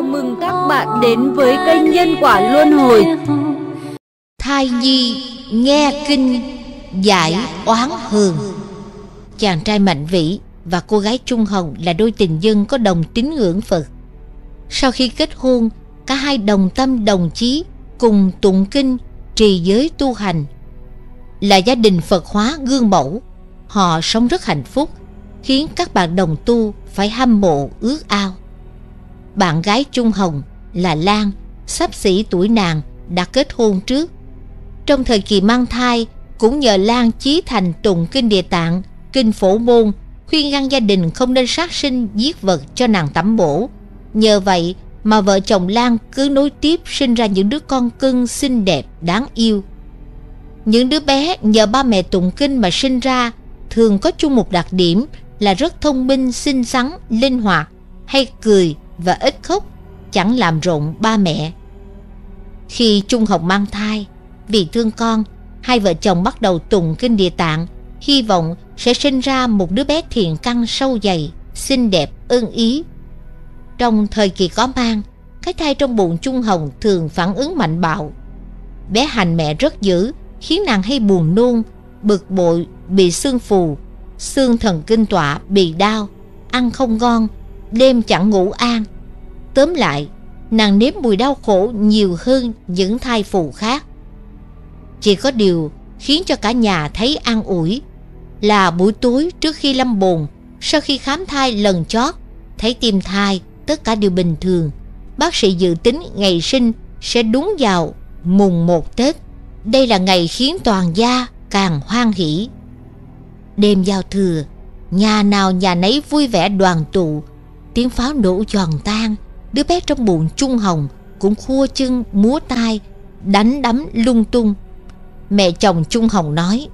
mừng các bạn đến với kênh Nhân Quả Luân Hồi. Thai nhi nghe kinh giải oán hờn. Chàng trai Mạnh Vĩ và cô gái Trung Hồng là đôi tình nhân có đồng tín ngưỡng Phật. Sau khi kết hôn, cả hai đồng tâm đồng chí cùng tụng kinh, trì giới tu hành. Là gia đình Phật hóa gương mẫu, họ sống rất hạnh phúc, khiến các bạn đồng tu phải hâm mộ ước ao. Bạn gái Trung Hồng là Lan, xấp xỉ tuổi nàng, đã kết hôn trước. Trong thời kỳ mang thai, cũng nhờ Lan chí thành tụng kinh Địa Tạng, kinh Phổ Môn, khuyên ngăn gia đình không nên sát sinh giết vật cho nàng tẩm bổ. Nhờ vậy mà vợ chồng Lan cứ nối tiếp sinh ra những đứa con cưng xinh đẹp đáng yêu. Những đứa bé nhờ ba mẹ tụng kinh mà sinh ra thường có chung một đặc điểm là rất thông minh, xinh xắn, linh hoạt, hay cười và ít khóc, chẳng làm rộn ba mẹ. Khi Trung Hồng mang thai, vì thương con, hai vợ chồng bắt đầu tụng kinh Địa Tạng, hy vọng sẽ sinh ra một đứa bé thiện căn sâu dày, xinh đẹp, ưng ý. Trong thời kỳ có mang, cái thai trong bụng Trung Hồng thường phản ứng mạnh bạo. Bé hành mẹ rất dữ, khiến nàng hay buồn nôn, bực bội, bị xương phù, xương thần kinh tọa, bị đau, ăn không ngon, đêm chẳng ngủ an. Tóm lại, nàng nếm mùi đau khổ nhiều hơn những thai phụ khác. Chỉ có điều khiến cho cả nhà thấy an ủi là buổi tối trước khi lâm bồn, sau khi khám thai lần chót, thấy tim thai tất cả đều bình thường. Bác sĩ dự tính ngày sinh sẽ đúng vào mùng 1 Tết. Đây là ngày khiến toàn gia càng hoan hỉ. Đêm giao thừa, nhà nào nhà nấy vui vẻ đoàn tụ, tiếng pháo nổ giòn tan. Đứa bé trong bụng Trung Hồng cũng khua chân múa tay, đánh đấm lung tung. Mẹ chồng Trung Hồng nói: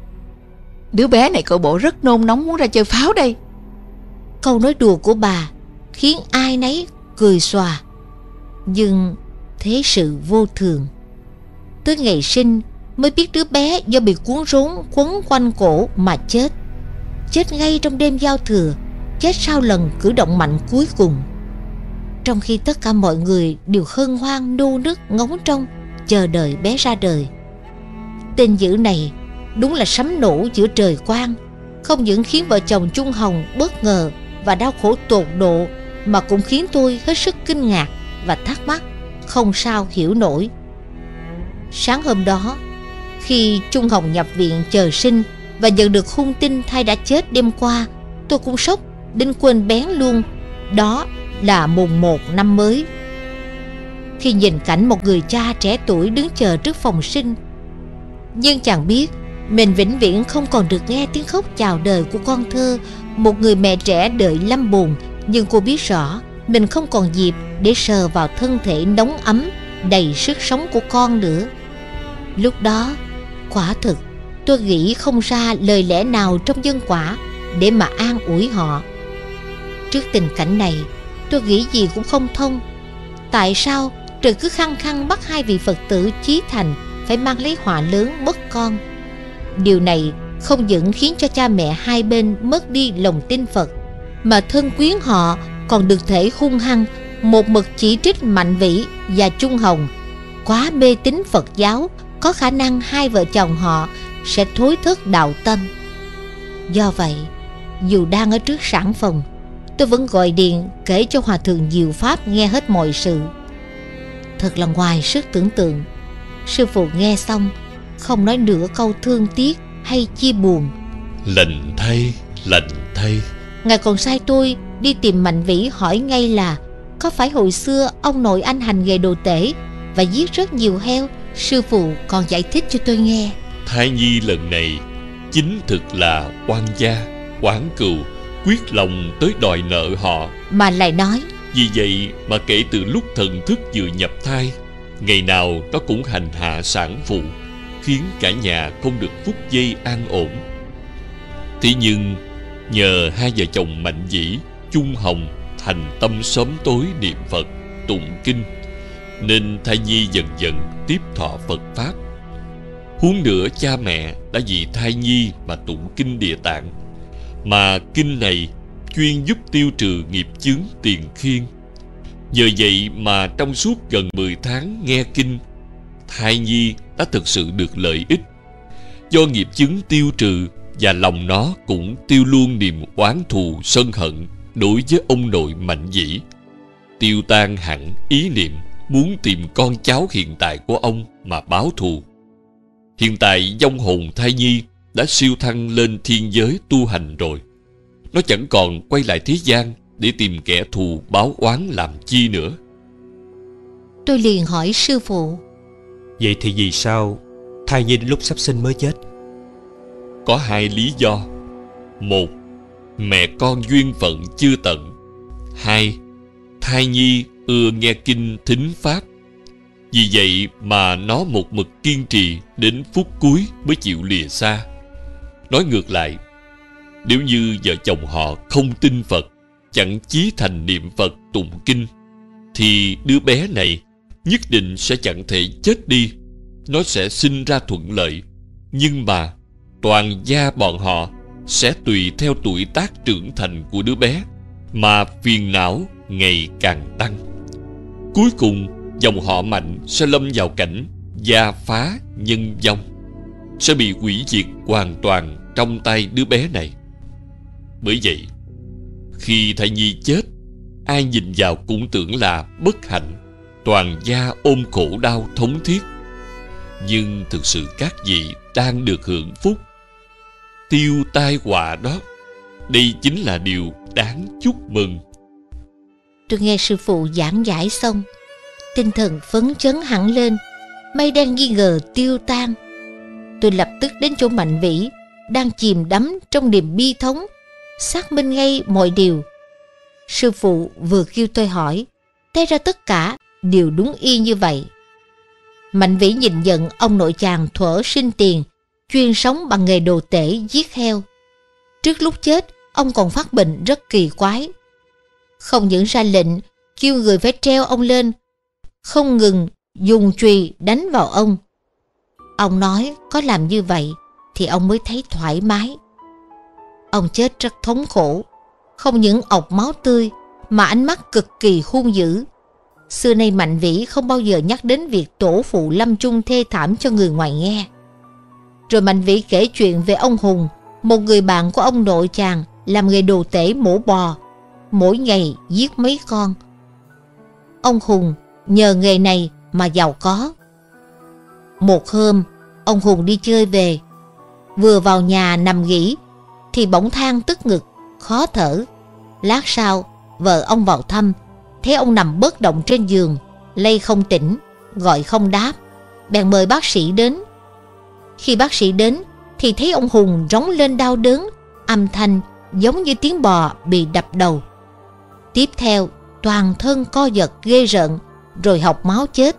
"Đứa bé này cậu bộ rất nôn nóng muốn ra chơi pháo đây." Câu nói đùa của bà khiến ai nấy cười xòa. Nhưng thế sự vô thường. Tới ngày sinh mới biết đứa bé do bị cuốn rốn quấn quanh cổ mà chết. Chết ngay trong đêm giao thừa, chết sau lần cử động mạnh cuối cùng. Trong khi tất cả mọi người đều hân hoan nô nức ngóng trông chờ đợi bé ra đời. Tin dữ này đúng là sấm nổ giữa trời quang, không những khiến vợ chồng Trung Hồng bất ngờ và đau khổ tột độ, mà cũng khiến tôi hết sức kinh ngạc và thắc mắc không sao hiểu nổi. Sáng hôm đó, khi Trung Hồng nhập viện chờ sinh và nhận được hung tin thai đã chết đêm qua, tôi cũng sốc đến quên bén luôn. Đó là mùng 1 năm mới. Khi nhìn cảnh một người cha trẻ tuổi đứng chờ trước phòng sinh, nhưng chàng biết mình vĩnh viễn không còn được nghe tiếng khóc chào đời của con thơ. Một người mẹ trẻ đợi lâm bồn, nhưng cô biết rõ mình không còn dịp để sờ vào thân thể nóng ấm đầy sức sống của con nữa. Lúc đó, quả thực tôi nghĩ không ra lời lẽ nào trong nhân quả để mà an ủi họ. Trước tình cảnh này, tôi nghĩ gì cũng không thông. Tại sao trời cứ khăng khăng bắt hai vị Phật tử chí thành phải mang lấy họa lớn mất con? Điều này không những khiến cho cha mẹ hai bên mất đi lòng tin Phật, mà thân quyến họ còn được thể hung hăng một mực chỉ trích Mạnh Vĩ và Trung Hồng quá mê tín Phật giáo, có khả năng hai vợ chồng họ sẽ thối thất đạo tâm. Do vậy, dù đang ở trước sản phòng, tôi vẫn gọi điện kể cho Hòa thượng Diệu Pháp nghe hết mọi sự. Thật là ngoài sức tưởng tượng. Sư phụ nghe xong không nói nửa câu thương tiếc hay chia buồn. Lành thay, lành thay. Ngài còn sai tôi đi tìm Mạnh Vĩ hỏi ngay là có phải hồi xưa ông nội anh hành nghề đồ tể và giết rất nhiều heo. Sư phụ còn giải thích cho tôi nghe. Thai nhi lần này chính thực là oan gia, oán cừu, quyết lòng tới đòi nợ họ. Mà lại nói, vì vậy mà kể từ lúc thần thức vừa nhập thai, ngày nào nó cũng hành hạ sản phụ, khiến cả nhà không được phút giây an ổn. Thế nhưng nhờ hai vợ chồng Mạnh Vĩ, Trung Hồng thành tâm sớm tối niệm Phật, tụng kinh, nên thai nhi dần dần tiếp thọ Phật pháp. Huống nữa cha mẹ đã vì thai nhi mà tụng kinh Địa Tạng, mà kinh này chuyên giúp tiêu trừ nghiệp chướng tiền khiên. Nhờ vậy mà trong suốt gần 10 tháng nghe kinh, thai nhi đã thực sự được lợi ích. Do nghiệp chướng tiêu trừ và lòng nó cũng tiêu luôn niềm oán thù sân hận đối với ông nội Mạnh Vĩ, tiêu tan hẳn ý niệm muốn tìm con cháu hiện tại của ông mà báo thù. Hiện tại vong hồn thai nhi đã siêu thăng lên thiên giới tu hành rồi. Nó chẳng còn quay lại thế gian để tìm kẻ thù báo oán làm chi nữa. Tôi liền hỏi sư phụ: Vậy thì vì sao thai nhi đến lúc sắp sinh mới chết? Có hai lý do. Một, mẹ con duyên phận chưa tận. Hai, thai nhi ưa nghe kinh thính pháp. Vì vậy mà nó một mực kiên trì đến phút cuối mới chịu lìa xa. Nói ngược lại, nếu như vợ chồng họ không tin Phật, chẳng chí thành niệm Phật tụng kinh, thì đứa bé này nhất định sẽ chẳng thể chết đi. Nó sẽ sinh ra thuận lợi, nhưng mà toàn gia bọn họ sẽ tùy theo tuổi tác trưởng thành của đứa bé mà phiền não ngày càng tăng. Cuối cùng dòng họ Mạnh sẽ lâm vào cảnh gia phá nhân vong, sẽ bị hủy diệt hoàn toàn trong tay đứa bé này. Bởi vậy, khi thai nhi chết, ai nhìn vào cũng tưởng là bất hạnh, toàn gia ôm khổ đau thống thiết. Nhưng thực sự các vị đang được hưởng phúc, tiêu tai họa đó. Đây chính là điều đáng chúc mừng. Tôi nghe sư phụ giảng giải xong, tinh thần phấn chấn hẳn lên, mây đen nghi ngờ tiêu tan. Tôi lập tức đến chỗ Mạnh Vĩ đang chìm đắm trong niềm bi thống, xác minh ngay mọi điều. Sư phụ vừa kêu tôi hỏi, té ra tất cả đều đúng y như vậy. Mạnh Vĩ nhìn nhận ông nội chàng thuở sinh tiền, chuyên sống bằng nghề đồ tể giết heo. Trước lúc chết, ông còn phát bệnh rất kỳ quái. Không những ra lệnh kêu người phải treo ông lên, không ngừng dùng chùy đánh vào ông. Ông nói có làm như vậy thì ông mới thấy thoải mái. Ông chết rất thống khổ, không những ọc máu tươi mà ánh mắt cực kỳ hung dữ. Xưa nay Mạnh Vĩ không bao giờ nhắc đến việc tổ phụ lâm chung thê thảm cho người ngoài nghe. Rồi Mạnh Vĩ kể chuyện về ông Hùng, một người bạn của ông nội chàng làm nghề đồ tể mổ bò, mỗi ngày giết mấy con. Ông Hùng nhờ nghề này mà giàu có. Một hôm, ông Hùng đi chơi về, vừa vào nhà nằm nghỉ thì bỗng than tức ngực, khó thở. Lát sau, vợ ông vào thăm, thấy ông nằm bất động trên giường, lay không tỉnh, gọi không đáp, bèn mời bác sĩ đến. Khi bác sĩ đến thì thấy ông Hùng rống lên đau đớn, âm thanh giống như tiếng bò bị đập đầu. Tiếp theo, toàn thân co giật ghê rợn, rồi học máu chết.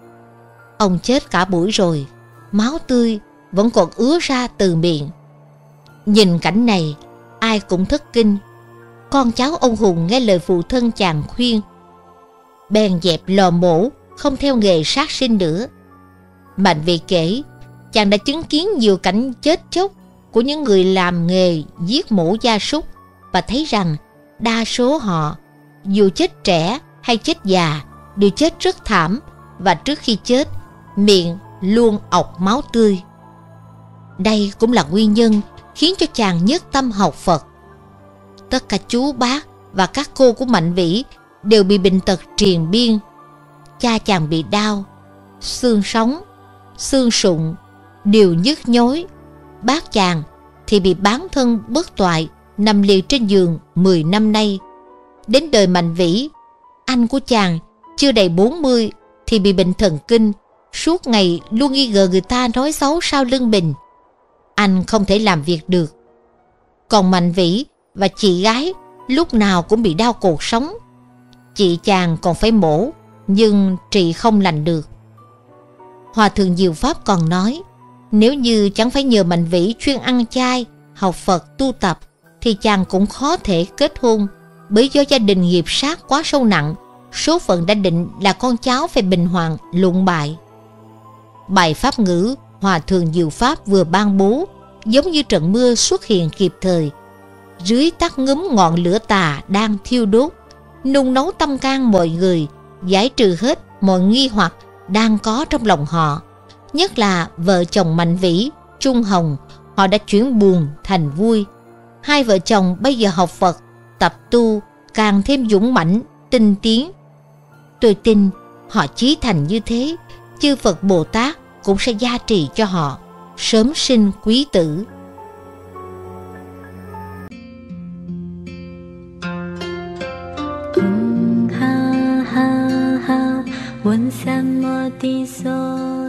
Ông chết cả buổi rồi, máu tươi vẫn còn ứa ra từ miệng. Nhìn cảnh này, ai cũng thất kinh. Con cháu ông Hùng nghe lời phụ thân chàng khuyên, bèn dẹp lò mổ, không theo nghề sát sinh nữa. Mạnh Vĩ kể, chàng đã chứng kiến nhiều cảnh chết chóc của những người làm nghề giết mổ gia súc, và thấy rằng đa số họ, dù chết trẻ hay chết già, đều chết rất thảm, và trước khi chết, miệng luôn ọc máu tươi. Đây cũng là nguyên nhân khiến cho chàng nhất tâm học Phật. Tất cả chú bác và các cô của Mạnh Vĩ đều bị bệnh tật triền biên. Cha chàng bị đau, xương sống, xương sụn đều nhức nhối. Bác chàng thì bị bán thân bất toại, nằm liệt trên giường 10 năm nay. Đến đời Mạnh Vĩ, anh của chàng chưa đầy 40 thì bị bệnh thần kinh, suốt ngày luôn nghi ngờ người ta nói xấu sau lưng mình. Anh không thể làm việc được. Còn Mạnh Vĩ và chị gái lúc nào cũng bị đau cột sống. Chị chàng còn phải mổ, nhưng trị không lành được. Hòa thượng Diệu Pháp còn nói, nếu như chẳng phải nhờ Mạnh Vĩ chuyên ăn chay, học Phật tu tập, thì chàng cũng khó thể kết hôn, bởi do gia đình nghiệp sát quá sâu nặng, số phận đã định là con cháu phải bình hoàng lụng bại. Bài pháp ngữ Hòa thượng Diệu Pháp vừa ban bố giống như trận mưa xuất hiện kịp thời, dưới tắt ngúm ngọn lửa tà đang thiêu đốt, nung nấu tâm can mọi người, giải trừ hết mọi nghi hoặc đang có trong lòng họ. Nhất là vợ chồng Mạnh Vĩ, Trung Hồng, họ đã chuyển buồn thành vui. Hai vợ chồng bây giờ học Phật, tập tu, càng thêm dũng mãnh, tinh tiến. Tôi tin họ chí thành như thế, chư Phật Bồ Tát cũng sẽ gia trì cho họ, sớm sinh quý tử. ha ha ha，问三摩地所。